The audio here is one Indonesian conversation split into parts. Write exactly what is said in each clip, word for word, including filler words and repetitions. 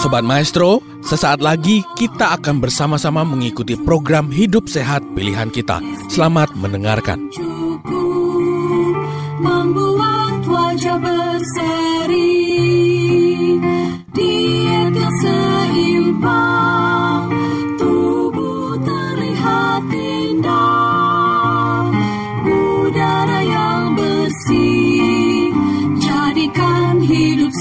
Sobat Maestro, sesaat lagi kita akan bersama-sama mengikuti program Hidup Sehat Pilihan Kita. Selamat mendengarkan. Membuat wajah berseri, diet yang seimbang, tubuh terlihat indah, udara yang bersih, jadikan hidup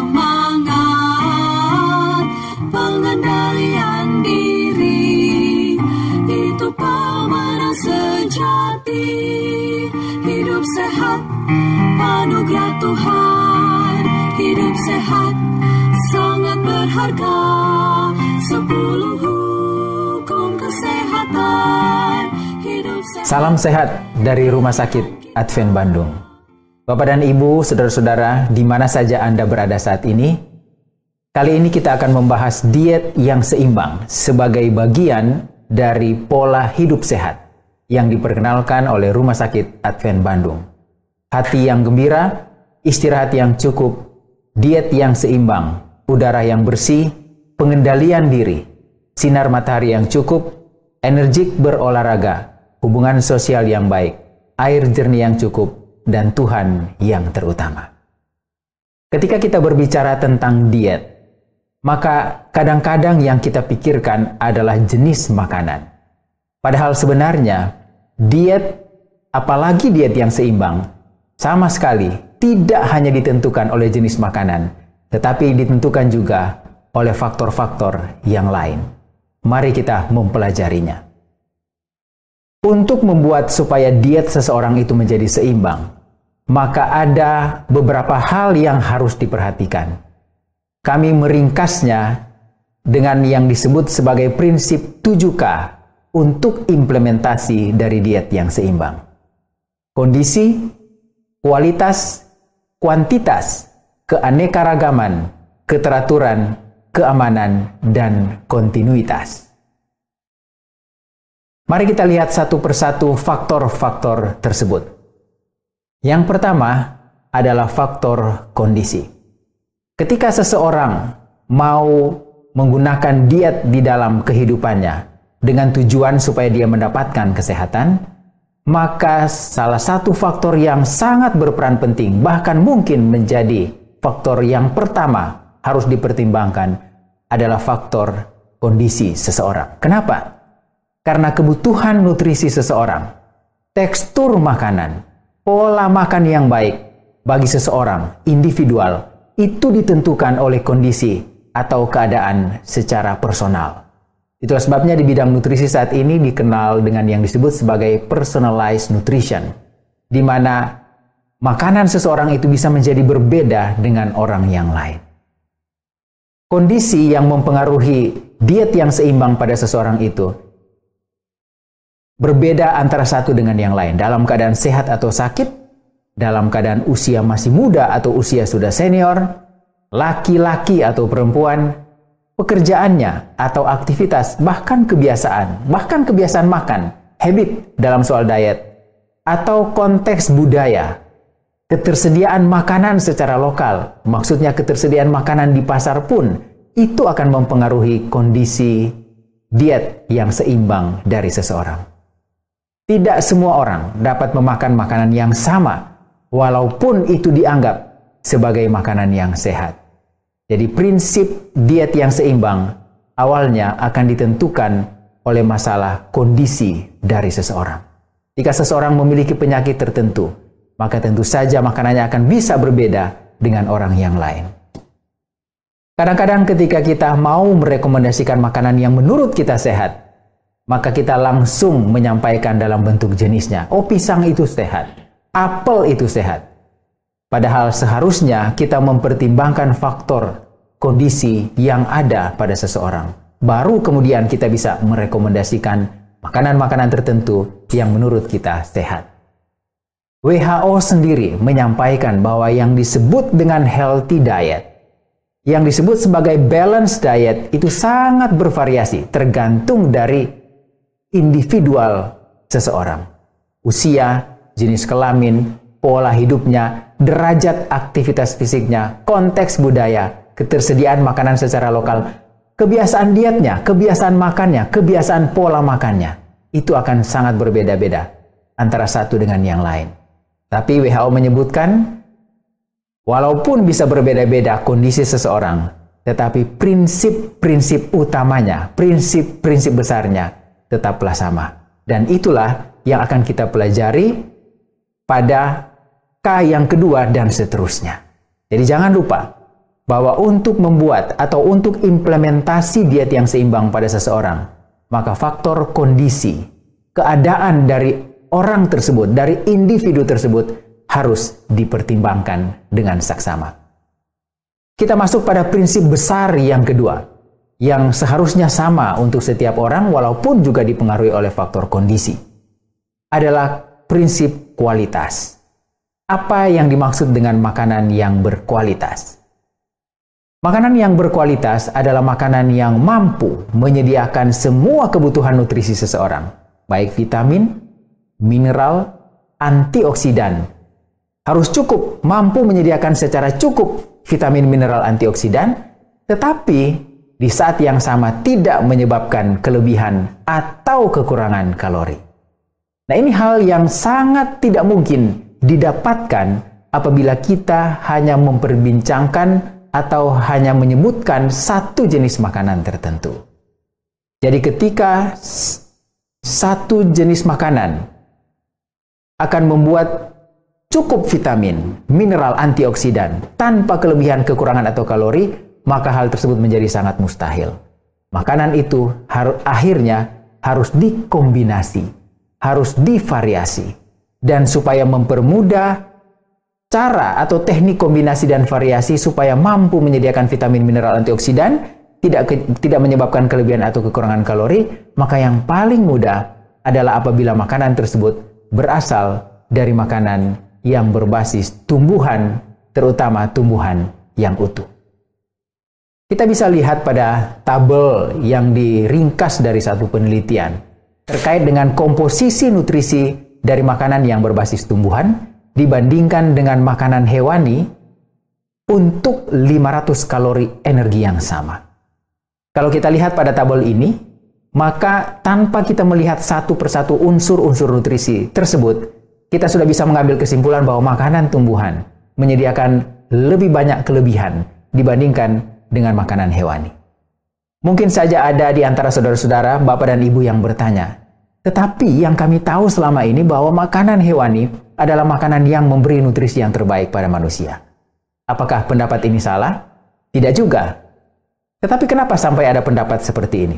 semangat, pengendalian diri, itu pemenang sejati. Hidup sehat, anugerah Tuhan. Hidup sehat, sangat berharga. Sepuluh hukum kesehatan. Hidup sehat. Salam sehat dari Rumah Sakit Advent Bandung. Bapak dan Ibu, saudara-saudara, di mana saja Anda berada saat ini, kali ini kita akan membahas diet yang seimbang sebagai bagian dari pola hidup sehat yang diperkenalkan oleh Rumah Sakit Advent Bandung. Hati yang gembira, istirahat yang cukup, diet yang seimbang, udara yang bersih, pengendalian diri, sinar matahari yang cukup, energik berolahraga, hubungan sosial yang baik, air jernih yang cukup, dan Tuhan yang terutama. Ketika kita berbicara tentang diet, maka kadang-kadang yang kita pikirkan adalah jenis makanan. Padahal sebenarnya diet, apalagi diet yang seimbang, sama sekali tidak hanya ditentukan oleh jenis makanan, tetapi ditentukan juga oleh faktor-faktor yang lain. Mari kita mempelajarinya. Untuk membuat supaya diet seseorang itu menjadi seimbang, maka ada beberapa hal yang harus diperhatikan. Kami meringkasnya dengan yang disebut sebagai prinsip tujuh K untuk implementasi dari diet yang seimbang. Kondisi, kualitas, kuantitas, keanekaragaman, keteraturan, keamanan, dan kontinuitas. Mari kita lihat satu persatu faktor-faktor tersebut. Yang pertama adalah faktor kondisi. Ketika seseorang mau menggunakan diet di dalam kehidupannya dengan tujuan supaya dia mendapatkan kesehatan, maka salah satu faktor yang sangat berperan penting, bahkan mungkin menjadi faktor yang pertama harus dipertimbangkan, adalah faktor kondisi seseorang. Kenapa? Karena kebutuhan nutrisi seseorang, tekstur makanan, pola makan yang baik bagi seseorang individual itu ditentukan oleh kondisi atau keadaan secara personal. Itulah sebabnya di bidang nutrisi saat ini dikenal dengan yang disebut sebagai personalized nutrition, di mana makanan seseorang itu bisa menjadi berbeda dengan orang yang lain. Kondisi yang mempengaruhi diet yang seimbang pada seseorang itu berbeda antara satu dengan yang lain. Dalam keadaan sehat atau sakit, dalam keadaan usia masih muda atau usia sudah senior, laki-laki atau perempuan, pekerjaannya atau aktivitas, bahkan kebiasaan, bahkan kebiasaan makan, habit dalam soal diet, atau konteks budaya, ketersediaan makanan secara lokal, maksudnya ketersediaan makanan di pasar pun, itu akan mempengaruhi kondisi diet yang seimbang dari seseorang. Tidak semua orang dapat memakan makanan yang sama, walaupun itu dianggap sebagai makanan yang sehat. Jadi prinsip diet yang seimbang awalnya akan ditentukan oleh masalah kondisi dari seseorang. Jika seseorang memiliki penyakit tertentu, maka tentu saja makanannya akan bisa berbeda dengan orang yang lain. Kadang-kadang ketika kita mau merekomendasikan makanan yang menurut kita sehat, maka kita langsung menyampaikan dalam bentuk jenisnya. Oh, pisang itu sehat, apel itu sehat. Padahal seharusnya kita mempertimbangkan faktor kondisi yang ada pada seseorang. Baru kemudian kita bisa merekomendasikan makanan-makanan tertentu yang menurut kita sehat. W H O sendiri menyampaikan bahwa yang disebut dengan healthy diet, yang disebut sebagai balanced diet, itu sangat bervariasi tergantung dari individual seseorang. Usia, jenis kelamin, pola hidupnya, derajat aktivitas fisiknya, konteks budaya, ketersediaan makanan secara lokal, kebiasaan dietnya, kebiasaan makannya, kebiasaan pola makannya, itu akan sangat berbeda-beda antara satu dengan yang lain. Tapi W H O menyebutkan, walaupun bisa berbeda-beda kondisi seseorang, tetapi prinsip-prinsip utamanya, prinsip-prinsip besarnya tetaplah sama. Dan itulah yang akan kita pelajari pada K yang kedua dan seterusnya. Jadi jangan lupa bahwa untuk membuat atau untuk implementasi diet yang seimbang pada seseorang, maka faktor kondisi, keadaan dari orang tersebut, dari individu tersebut harus dipertimbangkan dengan saksama. Kita masuk pada prinsip besar yang kedua, yang seharusnya sama untuk setiap orang walaupun juga dipengaruhi oleh faktor kondisi. Adalah prinsip kualitas. Apa yang dimaksud dengan makanan yang berkualitas? Makanan yang berkualitas adalah makanan yang mampu menyediakan semua kebutuhan nutrisi seseorang, baik vitamin, mineral, antioksidan. Harus cukup, mampu menyediakan secara cukup vitamin, mineral, antioksidan, tetapi di saat yang sama tidak menyebabkan kelebihan atau kekurangan kalori. Nah, ini hal yang sangat tidak mungkin didapatkan apabila kita hanya memperbincangkan atau hanya menyebutkan satu jenis makanan tertentu. Jadi ketika satu jenis makanan akan membuat cukup vitamin, mineral, antioksidan tanpa kelebihan, kekurangan atau kalori, maka hal tersebut menjadi sangat mustahil. Makanan itu harus akhirnya harus dikombinasi, harus divariasi. Dan supaya mempermudah cara atau teknik kombinasi dan variasi supaya mampu menyediakan vitamin, mineral, antioksidan, tidak ke, tidak menyebabkan kelebihan atau kekurangan kalori, maka yang paling mudah adalah apabila makanan tersebut berasal dari makanan yang berbasis tumbuhan, terutama tumbuhan yang utuh. Kita bisa lihat pada tabel yang diringkas dari satu penelitian terkait dengan komposisi nutrisi dari makanan yang berbasis tumbuhan dibandingkan dengan makanan hewani untuk lima ratus kalori energi yang sama. Kalau kita lihat pada tabel ini, maka tanpa kita melihat satu persatu unsur-unsur nutrisi tersebut, kita sudah bisa mengambil kesimpulan bahwa makanan tumbuhan menyediakan lebih banyak kelebihan dibandingkan dengan makanan hewani. Mungkin saja ada di antara saudara-saudara, bapak dan ibu yang bertanya, tetapi yang kami tahu selama ini bahwa makanan hewani adalah makanan yang memberi nutrisi yang terbaik pada manusia. Apakah pendapat ini salah? Tidak juga. Tetapi kenapa sampai ada pendapat seperti ini?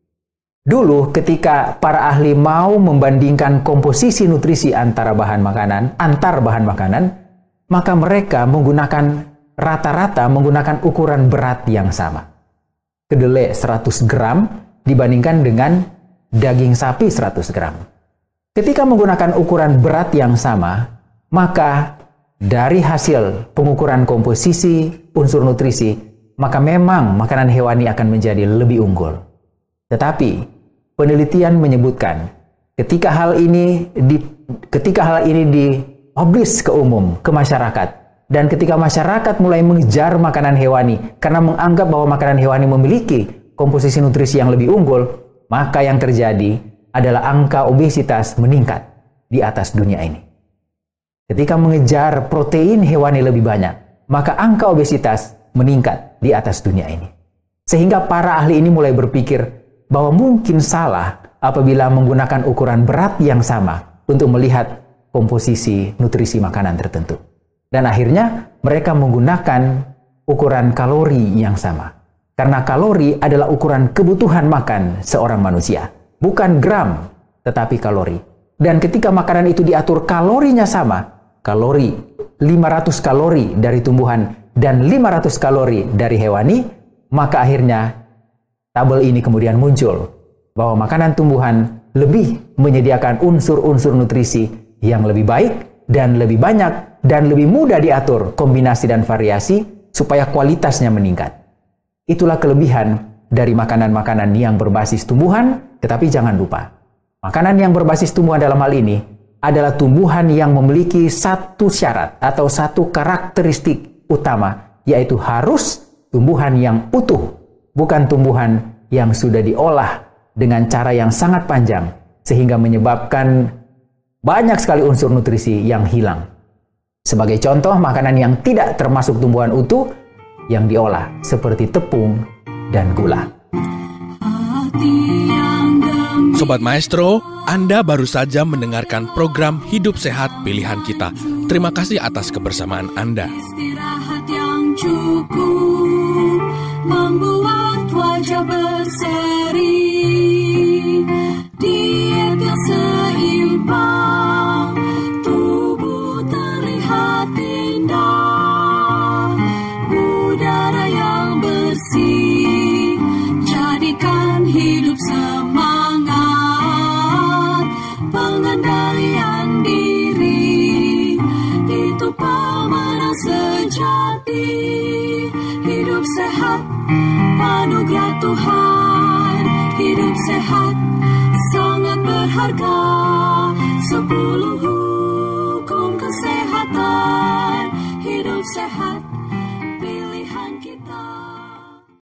Dulu ketika para ahli mau membandingkan komposisi nutrisi antara bahan makanan, antar bahan makanan, maka mereka menggunakan rata-rata menggunakan ukuran berat yang sama. Kedelai seratus gram dibandingkan dengan daging sapi seratus gram. Ketika menggunakan ukuran berat yang sama, maka dari hasil pengukuran komposisi unsur nutrisi, maka memang makanan hewani akan menjadi lebih unggul. Tetapi penelitian menyebutkan ketika hal ini di, ketika hal ini dipublish ke umum, ke masyarakat, dan ketika masyarakat mulai mengejar makanan hewani karena menganggap bahwa makanan hewani memiliki komposisi nutrisi yang lebih unggul, maka yang terjadi adalah angka obesitas meningkat di atas dunia ini. Ketika mengejar protein hewani lebih banyak, maka angka obesitas meningkat di atas dunia ini. Sehingga para ahli ini mulai berpikir bahwa mungkin salah apabila menggunakan ukuran berat yang sama untuk melihat komposisi nutrisi makanan tertentu. Dan akhirnya mereka menggunakan ukuran kalori yang sama. Karena kalori adalah ukuran kebutuhan makan seorang manusia. Bukan gram, tetapi kalori. Dan ketika makanan itu diatur kalorinya sama, kalori, lima ratus kalori dari tumbuhan dan lima ratus kalori dari hewani, maka akhirnya tabel ini kemudian muncul bahwa makanan tumbuhan lebih menyediakan unsur-unsur nutrisi yang lebih baik dan lebih banyak dan lebih mudah diatur kombinasi dan variasi supaya kualitasnya meningkat. Itulah kelebihan dari makanan-makanan yang berbasis tumbuhan, tetapi jangan lupa, makanan yang berbasis tumbuhan dalam hal ini adalah tumbuhan yang memiliki satu syarat atau satu karakteristik utama, yaitu harus tumbuhan yang utuh, bukan tumbuhan yang sudah diolah dengan cara yang sangat panjang, sehingga menyebabkan banyak sekali unsur nutrisi yang hilang. Sebagai contoh, makanan yang tidak termasuk tumbuhan utuh yang diolah, seperti tepung dan gula. Sobat Maestro, Anda baru saja mendengarkan program Hidup Sehat Pilihan Kita. Terima kasih atas kebersamaan Anda. Istirahat yang cukup membuat wajah berseri, diet yang seimbang, tubuh terlihat indah, udara yang bersih, jadikan hidup semangat, pengendalian diri, itu pemenang sejati. Hidup sehat, anugerah Tuhan. Hidup sehat, sangat berharga. Sepuluh hukum kesehatan. Hidup sehat.